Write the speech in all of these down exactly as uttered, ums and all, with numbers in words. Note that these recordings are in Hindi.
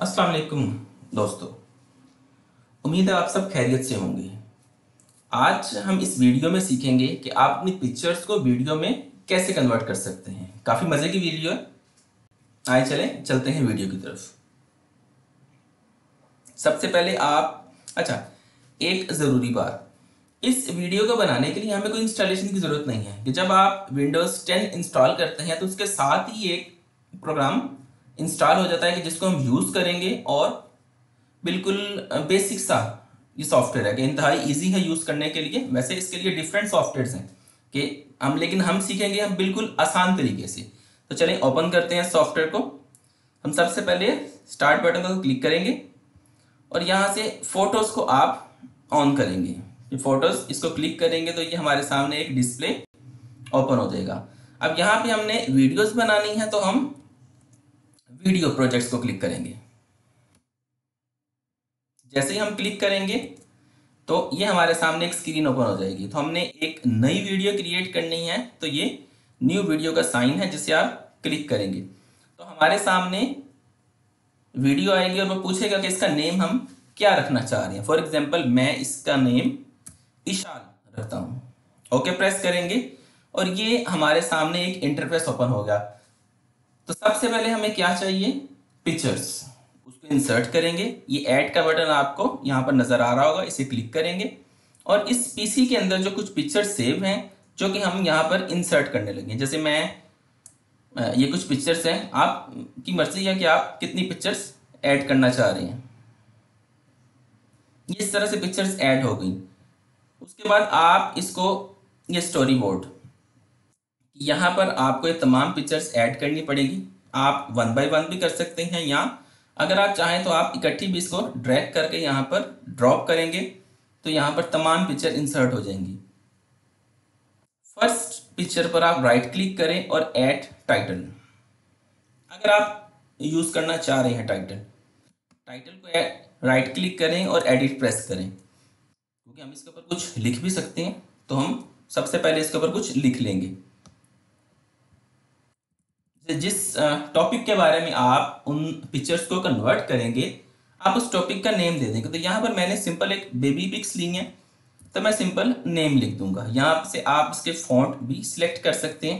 अस्सलाम वालेकुम दोस्तों। उम्मीद है आप सब खैरियत से होंगे। आज हम इस वीडियो में सीखेंगे कि आप अपनी पिक्चर्स को वीडियो में कैसे कन्वर्ट कर सकते हैं। काफ़ी मज़े की वीडियो है। आइए चलें चलते हैं वीडियो की तरफ। सबसे पहले आप अच्छा एक ज़रूरी बात, इस वीडियो को बनाने के लिए हमें कोई इंस्टॉलेशन की ज़रूरत नहीं है कि जब आप विंडोज़ टेन इंस्टॉल करते हैं तो उसके साथ ही एक प्रोग्राम इंस्टॉल हो जाता है कि जिसको हम यूज़ करेंगे और बिल्कुल बेसिक सा ये सॉफ्टवेयर है कि इंतहाई इजी है यूज़ करने के लिए। वैसे इसके लिए डिफरेंट सॉफ्टवेयर्स हैं कि हम लेकिन हम सीखेंगे हम बिल्कुल आसान तरीके से। तो चलें ओपन करते हैं सॉफ्टवेयर को। हम सबसे पहले स्टार्ट बटन को क्लिक करेंगे और यहाँ से फ़ोटोज़ को आप ऑन करेंगे। ये फ़ोटोज़ इसको क्लिक करेंगे तो ये हमारे सामने एक डिस्प्ले ओपन हो जाएगा। अब यहाँ पे हमने वीडियोज़ बनानी है तो हम वीडियो प्रोजेक्ट्स को क्लिक करेंगे। जैसे ही हम क्लिक करेंगे तो ये हमारे सामने एक स्क्रीन ओपन हो जाएगी। तो हमने एक नई वीडियो क्रिएट करनी है तो ये न्यू वीडियो का साइन है जिसे आप क्लिक करेंगे तो हमारे सामने वीडियो आएगी और वो पूछेगा कि इसका नेम हम क्या रखना चाह रहे हैं। फॉर एग्जांपल मैं इसका नेम इशान रखता हूँ। ओके प्रेस करेंगे और ये हमारे सामने एक इंटरफेस ओपन होगा। तो सबसे पहले हमें क्या चाहिए, पिक्चर्स। उसको इंसर्ट करेंगे। ये ऐड का बटन आपको यहाँ पर नजर आ रहा होगा, इसे क्लिक करेंगे और इस पीसी के अंदर जो कुछ पिक्चर सेव हैं जो कि हम यहाँ पर इंसर्ट करने लगे। जैसे मैं ये कुछ पिक्चर्स हैं, आपकी मर्जी है कि आप कितनी पिक्चर्स ऐड करना चाह रहे हैं। ये इस तरह से पिक्चर्स ऐड हो गई। उसके बाद आप इसको ये स्टोरी बोर्ड, यहाँ पर आपको ये तमाम पिक्चर्स ऐड करनी पड़ेगी। आप वन बाय वन भी कर सकते हैं या अगर आप चाहें तो आप इकट्ठी भी इसको ड्रैग करके यहाँ पर ड्रॉप करेंगे तो यहाँ पर तमाम पिक्चर इंसर्ट हो जाएंगी। फर्स्ट पिक्चर पर आप राइट क्लिक करें और ऐड टाइटल। अगर आप यूज़ करना चाह रहे हैं टाइटल टाइटल को राइट क्लिक करें और एडिट प्रेस करें, क्योंकि हम इसके ऊपर कुछ लिख भी सकते हैं। तो हम सबसे पहले इसके ऊपर कुछ लिख लेंगे। जिस टॉपिक के बारे में आप उन पिक्चर्स को कन्वर्ट करेंगे आप उस टॉपिक का नेम दे देंगे। तो यहाँ पर मैंने सिंपल एक बेबी पिक्स ली है तो मैं सिंपल नेम लिख दूंगा। यहाँ से आप इसके फॉन्ट भी सिलेक्ट कर सकते हैं।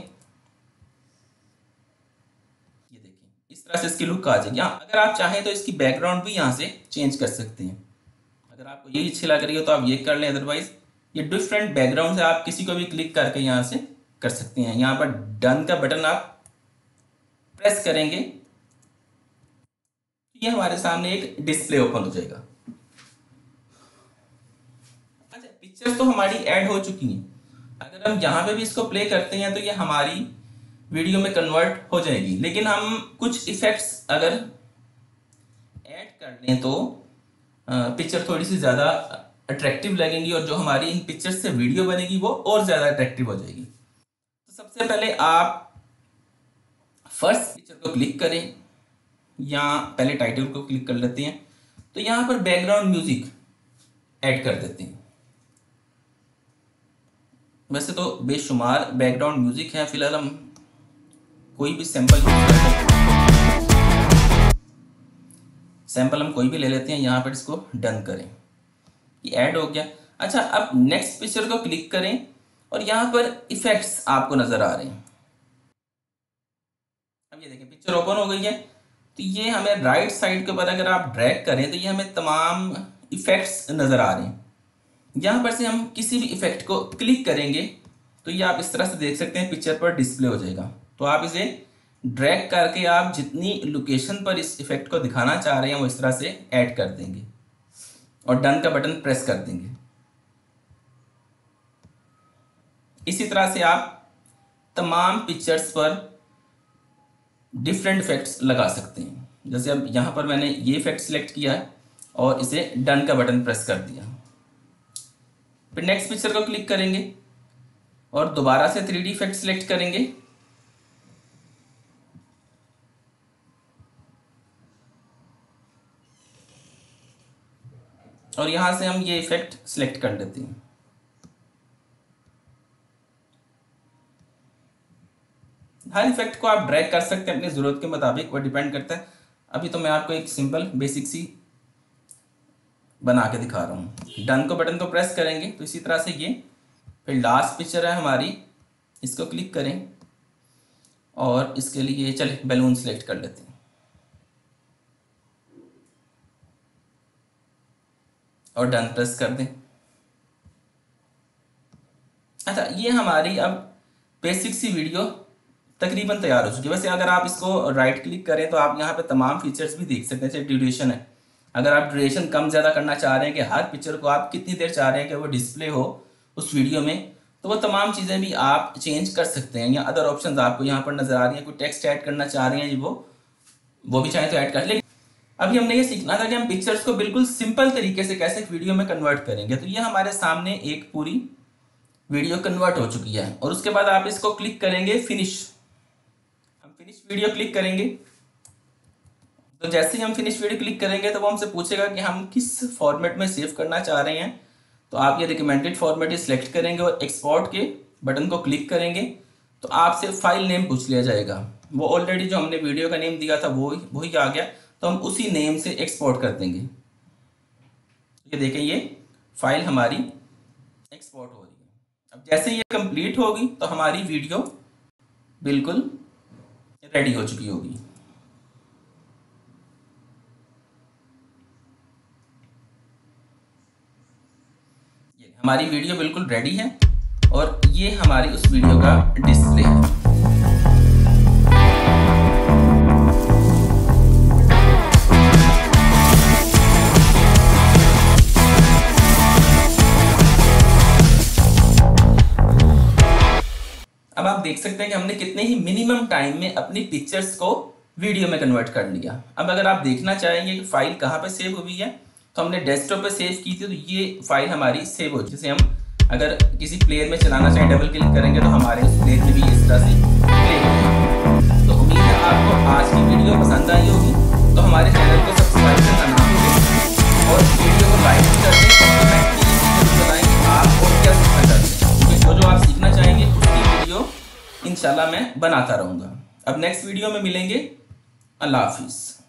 ये देखिए इस तरह से इसकी लुक आ जाएगी। यहाँ अगर आप चाहें तो इसकी बैकग्राउंड भी यहाँ से चेंज कर सकते हैं। अगर आपको यही अच्छी लग रही हो तो आप ये कर लें, अदरवाइज ये डिफरेंट बैकग्राउंड से आप किसी को भी क्लिक करके यहाँ से कर सकते हैं। यहाँ पर डन का बटन आप प्रेस करेंगे ये हमारे सामने एक डिस्प्ले ओपन हो जाएगा। अच्छा पिक्चर्स तो हमारी ऐड हो चुकी हैं। अगर हम यहाँ पे भी इसको प्ले करते हैं तो ये हमारी वीडियो में कन्वर्ट हो जाएगी। लेकिन हम कुछ इफेक्ट्स अगर ऐड कर लें तो पिक्चर थोड़ी सी ज़्यादा अट्रैक्टिव लगेंगी और जो हमारी इन पिक्चर से वीडियो बनेगी वो और ज़्यादा अट्रैक्टिव हो जाएगी। तो सबसे पहले आप फर्स्ट पिक्चर को क्लिक करें या पहले टाइटल को क्लिक कर लेते हैं तो यहाँ पर बैकग्राउंड म्यूजिक ऐड कर देते हैं। वैसे तो बेशुमार बैकग्राउंड म्यूजिक है, फिलहाल हम कोई भी सैंपल सैंपल हम कोई भी ले लेते हैं। यहाँ पर इसको डन करें, ये ऐड हो गया। अच्छा अब नेक्स्ट पिक्चर को क्लिक करें और यहाँ पर इफेक्ट्स आपको नजर आ रहे हैं। अब ये देखें पिक्चर ओपन हो गई है। तो ये हमें राइट साइड के ऊपर अगर आप ड्रैग करें तो ये हमें तमाम इफेक्ट्स नज़र आ रहे हैं। यहाँ पर से हम किसी भी इफेक्ट को क्लिक करेंगे तो ये आप इस तरह से देख सकते हैं पिक्चर पर डिस्प्ले हो जाएगा। तो आप इसे ड्रैग करके आप जितनी लोकेशन पर इस इफेक्ट को दिखाना चाह रहे हैं वो इस तरह से ऐड कर देंगे और डन का बटन प्रेस कर देंगे। इसी तरह से आप तमाम पिक्चर्स पर डिफरेंट इफेक्ट्स लगा सकते हैं। जैसे अब यहाँ पर मैंने ये इफेक्ट सिलेक्ट किया है और इसे डन का बटन प्रेस कर दिया। फिर नेक्स्ट पिक्चर को क्लिक करेंगे और दोबारा से थ्री डी इफेक्ट सिलेक्ट करेंगे और यहाँ से हम ये इफेक्ट सिलेक्ट कर लेते हैं। हर इफेक्ट को आप ड्रैग कर सकते हैं अपनी ज़रूरत के मुताबिक, वो डिपेंड करता है अभी तो मैं आपको एक सिंपल बेसिक सी बना के दिखा रहा हूँ। डन को बटन को प्रेस करेंगे तो इसी तरह से ये फिर लास्ट पिक्चर है हमारी, इसको क्लिक करें और इसके लिए चले बैलून सेलेक्ट कर लेते हैं। और डन प्रेस कर दें। अच्छा, ये हमारी अब बेसिक सी वीडियो तकरीबन तैयार हो चुकी है। वैसे अगर आप इसको राइट क्लिक करें तो आप यहाँ पे तमाम फीचर्स भी देख सकते हैं। जैसे ड्यूरेशन है, अगर आप ड्यूरेशन कम ज़्यादा करना चाह रहे हैं कि हर पिक्चर को आप कितनी देर चाह रहे हैं कि वो डिस्प्ले हो उस वीडियो में, तो वो तमाम चीज़ें भी आप चेंज कर सकते हैं। या अदर ऑप्शंस आपको यहाँ पर नज़र आ रही हैं। कोई टेक्स्ट ऐड करना चाह रहे हैं वो वो भी चाहें तो ऐड कर ले। अभी हमने ये सीखना था कि हम पिक्चर्स को बिल्कुल सिंपल तरीके से कैसे वीडियो में कन्वर्ट करेंगे। तो ये हमारे सामने एक पूरी वीडियो कन्वर्ट हो चुकी है और उसके बाद आप इसको क्लिक करेंगे फिनिश। हम फिनिश वीडियो क्लिक करेंगे तो जैसे ही हम फिनिश वीडियो क्लिक करेंगे तो वो हमसे पूछेगा कि हम किस फॉर्मेट में सेव करना चाह रहे हैं। तो आप ये रिकमेंडेड फॉर्मेट सिलेक्ट करेंगे और एक्सपोर्ट के बटन को क्लिक करेंगे तो आपसे फाइल नेम पूछ लिया जाएगा। वो ऑलरेडी जो हमने वीडियो का नेम दिया था वो वही आ गया, तो हम उसी नेम से एक्सपोर्ट कर देंगे। ये देखें, ये फाइल हमारी एक्सपोर्ट हो रही है। अब जैसे ये कंप्लीट होगी तो हमारी वीडियो बिल्कुल रेडी हो चुकी होगी। ये हमारी वीडियो बिल्कुल रेडी है और ये हमारी उस वीडियो का डिस्प्ले है। अब आप देख सकते हैं कि हमने कितने ही मिनिमम टाइम में अपनी पिक्चर्स को वीडियो में कन्वर्ट कर लिया। अब अगर आप देखना चाहेंगे कि फाइल कहाँ पे सेव हुई है, तो हमने डेस्कटॉप पे सेव की थी, तो ये फाइल हमारी सेव हो। जैसे हम अगर किसी प्लेयर में चलाना चाहें, डबल क्लिक करेंगे तो हमारे उस प्लेयर में भी इस तरह से प्ले हो जाएगी। तो उम्मीद है आपको आज की वीडियो पसंद आई होगी। तो हमारे चैनल को सब्सक्राइब करना ना भूलें और वीडियो को लाइक कर दें। कमेंट में ये बताएं कि आप और क्या सीखना चाहते हैं, क्योंकि जो जो आप सीखना चाहेंगे उसकी वीडियो इंशाल्लाह मैं बनाता रहूँगा। अब नेक्स्ट वीडियो में मिलेंगे। अल्लाह हाफिज़।